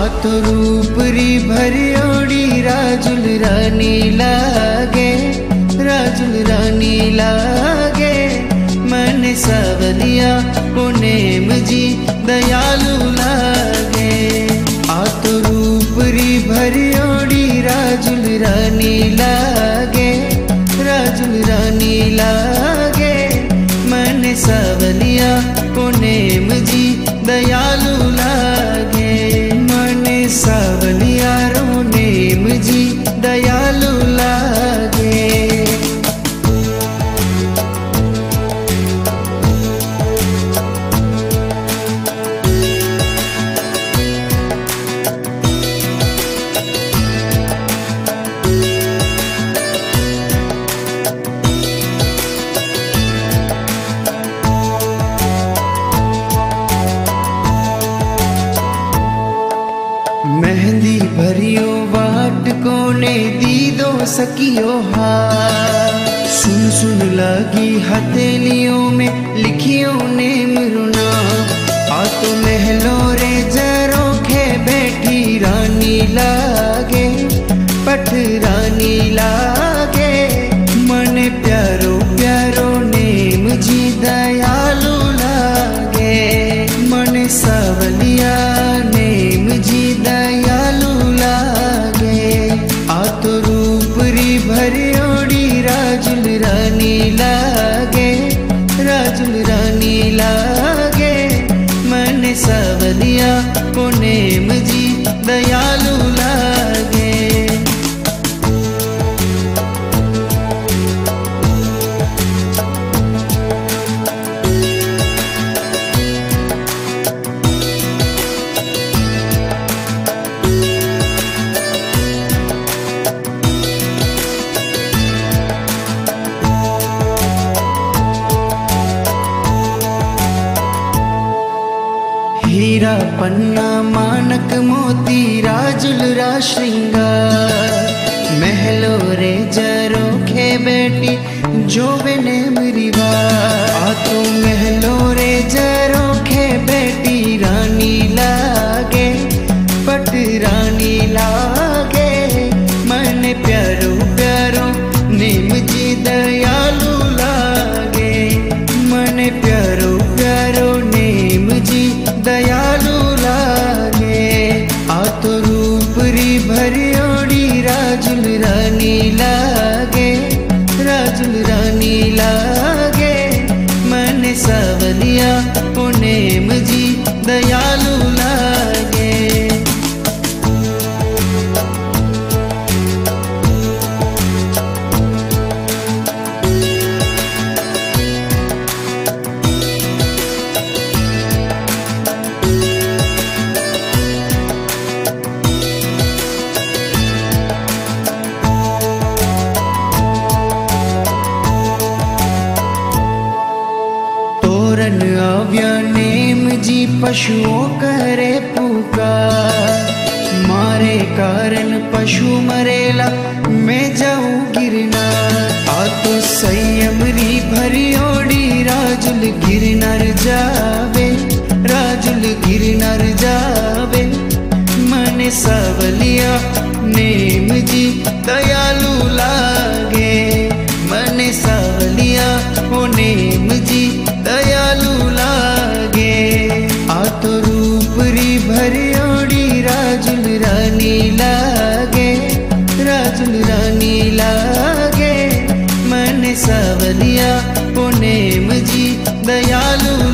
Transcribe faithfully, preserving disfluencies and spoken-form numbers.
तो रूप री भरियोड़ी राजुल रानी लागे, राजुल रानी लागे। मन सावलिया पुनेम जी दयालु लागे। आ तो रूप री भरियोड़ी राजुल रानी लागे, राजुल रानी लागे। मन सावलिया पुनेम जी दयालु लागे। मन सावलिया रो नेम जी दयालु लागे। मेहंदी भरियो वाट कोने दीदो सकियो हा। सुन सुन लागी हथेलियों में लिखियो नेम रुना। आ तो महलो रे जरोखे बैठी रानी लागे, पठ रानी लागे। मन प्यारो प्यारो नेम जी दयालु लागे। मन सावलिया नेम जी दयालु लागे। आ तो रूप री भरियोड़ी राजुल रानी लागे, राजुल रानी लागे। मन सावलिया पुनेम जी दयालु लागे। हीरा पन्ना मानक मोती राजुल रा श्रृंगार। महलो रे जरोखे बैठी जोवे नेम रिवार। आ तो महलो रे जरोखे बैठी रानी लागे, पट रानी लागे। मन प्यारो प्यारो नेम जी दयालु लागे। मन प्यारो प्यारो नेम जी दयालु लागे। आ तो रूप री भरियोड़ी राजुल रानी लागे, राजुल रानी लागे। मन सावलिया पुनेम जी दयालु लागे। तोरन आव्या नेम जी पशुओं करे पुकार। मारे कारण पशु मरेला मैं जाऊं गिरनार। आ तो संयम री भरियोड़ी राजुल गिरनार जावे, राजुल गिरनार जावे। मन सावलिया नेम जी दयालु लागे। मन सावलिया ओ नेम जी दयालु लागे। आ तो रूप री भरियोड़ी राजुल रानी लागे, राजुल रानी लागे। मन सावलिया पुनेम जी दयालु